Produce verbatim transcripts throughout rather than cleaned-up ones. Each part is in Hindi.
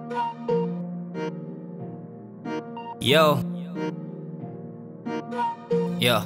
Yo, yo,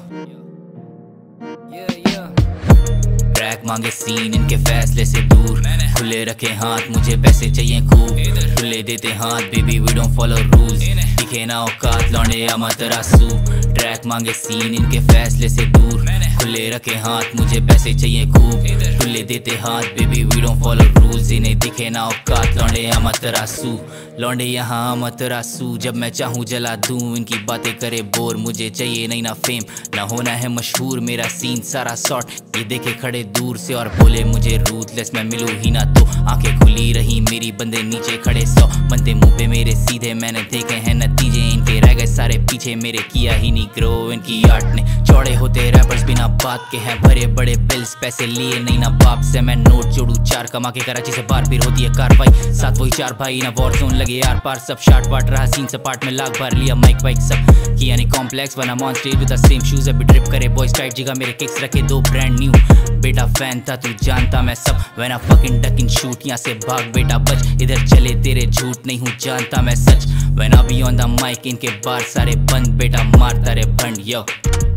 ट्रैक मांगे सीन इनके फैसले से दूर, खुले रखे हाथ मुझे पैसे चाहिए खूब, खुले देते हाथ baby we don't follow rules, दिखे ना औकात लौंडे या मतरासू। ट्रैक मांगे सीन इनके फैसले से दूर, खुले रखे हाथ मुझे पैसे चाहिए खूब, खुले देते हाथ baby we don't follow rules, इन्हें दिखे ना औकात लौंडे या मतरासू। लौंडे यहाँ मतरासू, जब मैं चाहूँ जला दूँ, इनकी बातें करे बोर, मुझे चाहिए नहीं ना फेम ना होना है मशहूर, मेरा सीन सारा शॉर्ट ये देखे खड़े दूर से और बोले मुझे रूथलेस, मैं मिलूँ ही ना तो आंखें खुली रही मेरी, बंदे नीचे खड़े सौ बंदे मुंह पे मेरे सीधे, मैंने देखे हैं नतीजे इनके, रह गए सारे पीछे मेरे, किया ही नहीं ग्रो इनकी आर्ट ने। चौड़े होते रैपर्स बिना बात के हैं, भरे बड़े बिल्स पैसे लिए नहीं ना बाप से, मैं नोट जोड़ू चार कमा के, कराची से बार फिर होती है कार्रवाई, साथ वही चार भाई ना वॉर जोन लगे यार पार, सब शार्ट पार्ट रहा सीन सपाट में, लाख बार लिया माइक वाइक सब किया नहीं complex, one on stage with the same shoes, अभी ड्रिप करे बॉयज टाइट जिगा मेरे किक्स रखे दो ब्रांड न्यू, बेटा फैन था तू जानता मैं सब, when I fucking duck in shoot, यहाँ से भाग बेटा बच, इधर चले तेरे झूठ नहीं हूँ जानता मैं सच, when I be on the mic इनके बार सारे बंद, बेटा मारता रे भंड। यो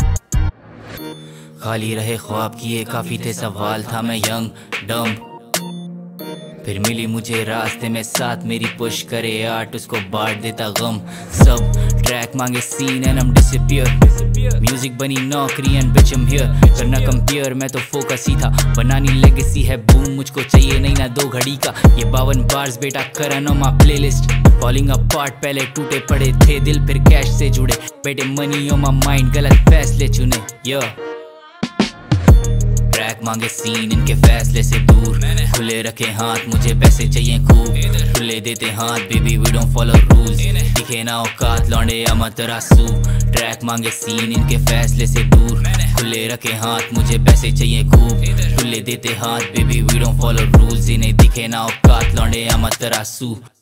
खाली रहे ख्वाब किए काफी थे सवाल, था मैं यंग डम, फिर मिली मुझे रास्ते में साथ मेरी, पुश करे आर्ट उसको बांट देता गम, सब ट्रैक मांगे सीन एंड हम डिसअपीयर, म्यूजिक बनी नौकरी एंड बिच हम हियर, करना कंपेयर मैं तो फोकस ही था, बनानी लेगेसी है बूम, मुझको चाहिए नहीं ना दो घड़ी का, ये बावन बार्स बेटा Karan on my playlist, falling apart पहले टूटे पड़े थे दिल, फिर कैश से जुड़े बेटे मनी ऑन माय माइंड, गलत फैसले चुने। यो ट्रैक मांगे सीन इनके फैसले से दूर, खुले रखे हाथ मुझे पैसे चाहिए खूब, खुले देते हाथ baby we don't follow rules, दिखे ना औकात लौंडे या मतरासू। ट्रैक मांगे सीन इनके फैसले से दूर, खुले रखे हाथ मुझे पैसे चाहिए खूब, खुले देते हाथ baby we don't follow rules, इन्हें दिखे ना औकात लौंडे या मतरासू।